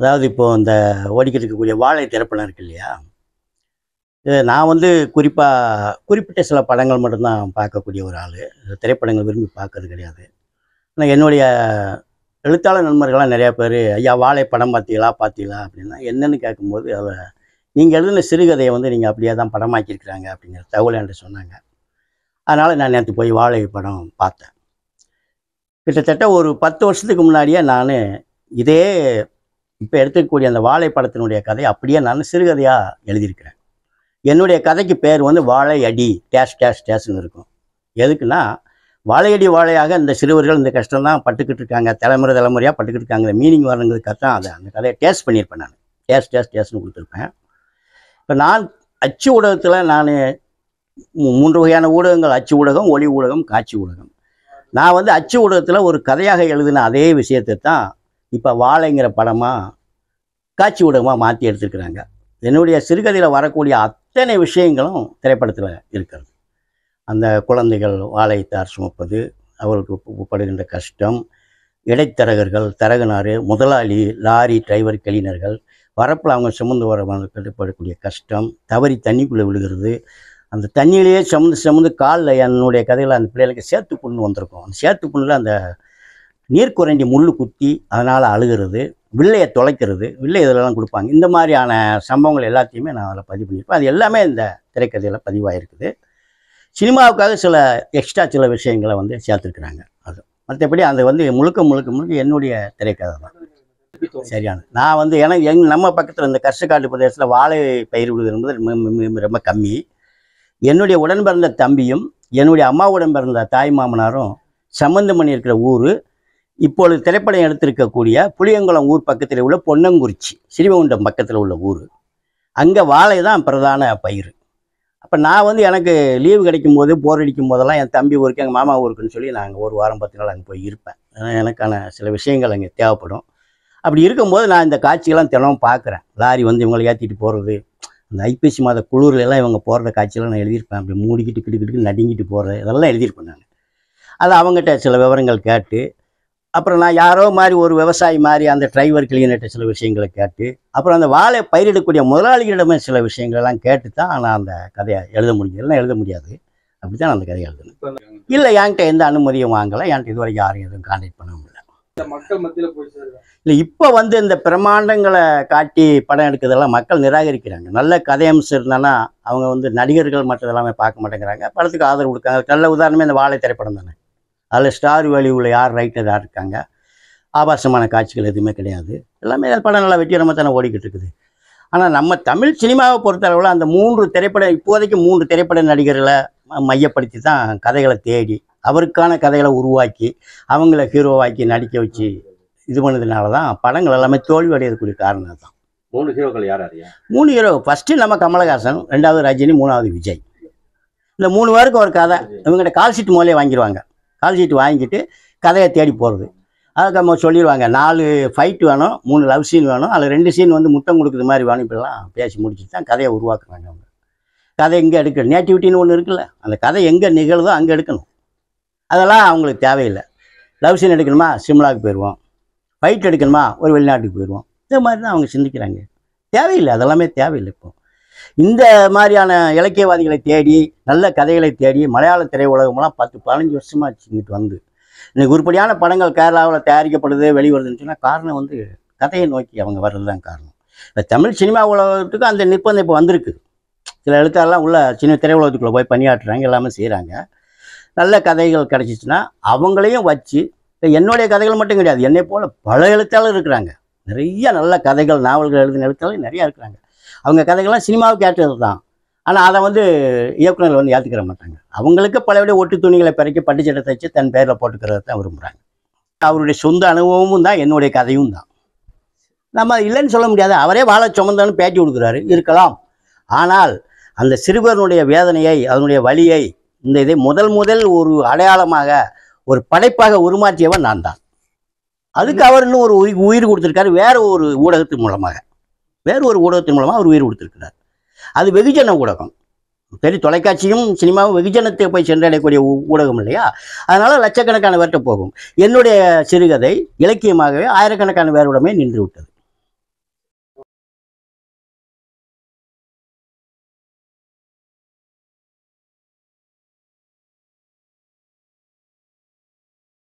அதாவது இப்போது இந்த ஓடிக்கிட்டு இருக்கக்கூடிய வாழை திரைப்படம் இருக்கு இல்லையா, நான் வந்து குறிப்பிட்ட சில படங்கள் மட்டும்தான் பார்க்கக்கூடிய ஒரு ஆள். திரைப்படங்கள் விரும்பி பார்க்கறது கிடையாது. ஆனால் என்னுடைய எழுத்தாளர் நண்பர்கள்லாம் நிறையா பேர், ஐயா வாழை படம் பார்த்தீங்களா பார்த்தீங்களா அப்படின்னா என்னென்னு கேட்கும்போது, அதில் நீங்கள் எழுதின சிறுகதையை வந்து நீங்கள் அப்படியே தான் படமாக்கியிருக்கிறாங்க அப்படிங்கிற தகவலை என்கிட்ட சொன்னாங்க. அதனால் நான் நேற்று போய் வாழை படம் பார்த்தேன். கிட்டத்தட்ட ஒரு 10 வருஷத்துக்கு முன்னாடியே நான் இதே இப்போ எடுத்துக்கக்கூடிய அந்த வாழை படத்தினுடைய கதை அப்படியே நான் சிறுகதையாக எழுதியிருக்கிறேன். என்னுடைய கதைக்கு பேர் வந்து வாழை அடி டேஷ் டேஷ் டேஷ்னு இருக்கும். எதுக்குன்னா, வாழையடி வாழையாக இந்த சிறுவர்கள் இந்த கஷ்டம் தான் பட்டுக்கிட்டு இருக்காங்க, தலைமுறையாக பட்டுக்கிட்டு இருக்காங்க. மீனிங் வரணுங்கிறதுக்காக தான் அதை அந்த கதையை டேஸ்ட் பண்ணியிருப்பேன். நான் டேஷ் டேஷ் டேஷ்னு கொடுத்துருப்பேன். இப்போ நான் அச்சு ஊடகத்தில் நான் 3 வகையான ஊடகங்கள்: அச்சு ஊடகம், ஒளி ஊடகம், காட்சி ஊடகம். நான் வந்து அச்சு ஊடகத்தில் ஒரு கதையாக எழுதின அதே விஷயத்தை தான் இப்போ வாழைங்கிற படமாக காட்சி ஊடகமாக மாற்றி எடுத்துருக்குறாங்க. என்னுடைய சிறுகதையில் வரக்கூடிய அத்தனை விஷயங்களும் திரைப்படத்தில் இருக்கிறது. அந்த குழந்தைகள் வாழைத்தார் சுமப்பது, அவர்களுக்கு படுகின்ற கஷ்டம், இடைத்தரகர்கள், தரகனார், முதலாளி, லாரி டிரைவர், கிளீனர்கள், வரப்பில் அவங்க சுமந்து வரக்கூடிய கஷ்டம், தவறி தண்ணிக்குள்ளே விழுகிறது, அந்த தண்ணியிலேயே சுமந்து காலில் என்னுடைய கதையில் அந்த பிள்ளைகளுக்கு சேத்து புண்ணு வந்திருக்கும். அந்த சேத்து புண்ணில் அந்த நீர்க்குறைஞ்சி முள் குத்தி அதனால் அழுகிறது, வில்லையை தொலைக்கிறது, வில்லை இதெல்லாம் கொடுப்பாங்க. இந்த மாதிரியான சம்பவங்கள் எல்லாத்தையுமே நான் அதில் பதிவு பண்ணியிருப்பேன். அது எல்லாமே இந்த திரைக்கதையில் பதிவாகிருக்குது. சினிமாவுக்காக சில விஷயங்களை வந்து சேர்த்துருக்குறாங்க. அது மற்றபடி அது வந்து முழுக்க என்னுடைய திரைக்கதை தான். சரியானது. நான் வந்து நம்ம பக்கத்தில் இந்த கர்ஷகாட்டு பிரதேசத்தில் வாழை பயிரிடுவது என்பது ரொம்ப கம்மி. என்னுடைய உடன் பிறந்த தம்பியும் என்னுடைய அம்மாவுடன் பிறந்த தாய் மாமனாரும் சம்பந்தம் பண்ணியிருக்கிற ஊர் இப்பொழுது திரைப்படம் எடுத்திருக்கக்கூடிய புளியங்குளம் ஊர் பக்கத்தில் உள்ள பொன்னங்குறிச்சி, ஸ்ரீவைகுண்டம் பக்கத்தில் உள்ள ஊர். அங்கே வாழை தான் பிரதான பயிர். அப்போ நான் வந்து எனக்கு லீவு கிடைக்கும் போது, போர் அடிக்கும் போதெல்லாம் என் தம்பி ஊருக்கு, எங்கள் மாமா ஊருக்குன்னு சொல்லி நாங்கள் ஒரு வாரம் 10 நாள் அங்கே போய் இருப்பேன். எனக்கான சில விஷயங்கள் அங்கே தேவைப்படும். அப்படி இருக்கும்போது நான் இந்த காட்சியெல்லாம் தினமும் பார்க்குறேன். லாரி வந்து இவங்களை ஏற்றிட்டு போகிறது, அந்த ஐப்பசி மாத குளிர்லாம் இவங்க போகிற காட்சியெல்லாம் நான் எழுதியிருப்பேன். அப்படி மூடிக்கிட்டு கிட்டு நடுங்கிட்டு போகிறது, இதெல்லாம் எழுதியிருப்பேன் நான். அது அவங்ககிட்ட சில விவரங்கள் கேட்டு, அப்புறம் நான் யாரோ மாதிரி ஒரு விவசாயி மாதிரி அந்த டிரைவர் கிளீனர்கிட்ட சில விஷயங்களை கேட்டு, அப்புறம் அந்த வாழை பயிரிடக்கூடிய முதலாளிகளிடமே சில விஷயங்கள்லாம் கேட்டு தான் நான் அந்த கதையை எழுத முடியும். எல்லாம் எழுத முடியாது. அப்படி தான் நான் அந்த கதையை எழுதணும். இல்லை, என்கிட்ட எந்த அனுமதியும் வாங்கலை. என்கிட்ட இதுவரை யாரும் எதுவும் கான்டாக்ட் பண்ண முடியல. இல்லை, இப்போ வந்து இந்த பிரம்மாண்டங்களை காட்டி படம் எடுக்கிறதெல்லாம் மக்கள் நிராகரிக்கிறாங்க. நல்ல கதையம்சம் இருந்தானா அவங்க வந்து நடிகர்கள் மற்றதெல்லாமே பார்க்க மாட்டேங்கிறாங்க, படத்துக்கு ஆதரவு கொடுக்காங்க. நல்ல உதாரணமே இந்த வாழை திரைப்படம் தானே. அதில் ஸ்டார் வேல்யூவில் யார் ரைட்டர் யார் இருக்காங்க, ஆபாசமான காட்சிகள் எதுவுமே கிடையாது. எல்லாமே படம் நல்லா வெற்றிகரமாக தானே ஓடிக்கிட்டு இருக்குது. ஆனால் நம்ம தமிழ் சினிமாவை பொறுத்தளவில் அந்த 3 திரைப்பட இப்போதைக்கு 3 திரைப்பட நடிகர்களை மையப்படுத்தி தான் கதைகளை தேடி அவருக்கான கதைகளை உருவாக்கி அவங்கள ஹீரோவாக்கி நடிக்க வச்சு இது பண்ணதுனால தான் படங்கள் எல்லாமே தோல்வி அடையக்கூடிய காரணம் தான். 3 ஹீரோக்கள் யார்? 3 ஹீரோ. ஃபஸ்ட்டு நம்ம கமலஹாசன், 2வது ரஜினி, 3வது விஜய். இந்த 3 பேருக்கு ஒரு கதை இவங்ககிட்ட கால் ஷீட் முதலே வாங்கிடுவாங்க. கால் ஷீட் வாங்கிட்டு கதையை தேடி போகிறது. அதுக்கு நம்ம சொல்லிடுவாங்க, 4 ஃபைட் வேணும், 3 லவ் சீன் வேணும், அதில் 2 சீன் வந்து முத்தம் கொடுக்குற மாதிரி வேணும். இப்படிலாம் பேசி முடிச்சுட்டு தான் கதையை உருவாக்குறாங்க. அவங்க கதை எங்கே எடுக்கணும், நேட்டிவிட்டின்னு ஒன்று இருக்குல்ல, அந்த கதை எங்கே நிகழ்தோ அங்கே எடுக்கணும். அதெல்லாம் அவங்களுக்கு தேவையில்லை. லவ் சீன் எடுக்கணுமா சிம்லாவுக்கு போயிடுவோம், ஃபைட் எடுக்கணுமா ஒரு வெளிநாட்டுக்கு போயிடுவோம். இந்த மாதிரி தான் அவங்க சிந்திக்கிறாங்க. தேவையில்லை, அதெல்லாமே தேவையில்லை. இப்போ இந்த மாதிரியான இலக்கியவாதிகளை தேடி நல்ல கதைகளை தேடி மலையாள திரையுலகமெல்லாம் 10-15 வருஷமாக இங்கிட்டு வந்து இன்றைக்கி உருப்படியான படங்கள் கேரளாவில் தயாரிக்கப்படுது, வெளிவருதுன்னு சொன்னால் காரணம் வந்து கதையை நோக்கி அவங்க வர்றது தான் காரணம். இந்த தமிழ் சினிமா உலகத்துக்கு அந்த நிர்பந்தம் இப்போ வந்திருக்கு. சில எழுத்தாளர்லாம் உள்ள சின்ன திரையுலகத்துக்குள்ளே போய் பணியாற்றுறாங்க, எல்லாமே செய்கிறாங்க. நல்ல கதைகள் கிடச்சிச்சின்னா அவங்களையும் வச்சு, என்னுடைய கதைகள் மட்டும் கிடையாது, என்னை போல் பல எழுத்தாளர் இருக்கிறாங்க. நிறைய நல்ல கதைகள், நாவல்கள் எழுதின எழுத்தாளர் நிறையா இருக்கிறாங்க. அவங்க கதைகள்லாம் சினிமாவுக்கு ஏற்றது தான். ஆனால் அதை வந்து இயக்குநர்கள் வந்து ஏற்றுக்கிற மாட்டாங்க. அவங்களுக்கு பலபடி ஒட்டு துணிகளை பிறக்கி பட்டுச்சட்டை தைச்சு தன் பேரில் போட்டுக்கிறத தான் விரும்புகிறாங்க. அவருடைய சொந்த அனுபவமும் தான் என்னுடைய கதையும் தான். நம்ம இல்லைன்னு சொல்ல முடியாது. அவரே வாழை சுமந்தான்னு பேட்டி கொடுக்குறாரு, இருக்கலாம். ஆனால் அந்த சிறுவனுடைய வேதனையை, அதனுடைய வலியை, இந்த இதை முதல் ஒரு அடையாளமாக ஒரு படைப்பாக உருமாற்றியவன் நான் தான். அதுக்கு அவர் இன்னும் ஒரு உயிர் கொடுத்துருக்காரு. வேறு ஒரு ஊடகத்தின் மூலமாக அவர் உயிர் கொடுத்துருக்கிறார். அது வெகுஜன ஊடகம். பெரிய தொலைக்காட்சியும் சினிமாவும் வெகுஜனத்தை போய் சென்றடையக்கூடிய ஊடகம் இல்லையா. அதனால் லட்சக்கணக்கான பேர்கிட்ட போகும். என்னுடைய சிறுகதை இலக்கியமாகவே ஆயிரக்கணக்கான பேருடமே நின்று விட்டது.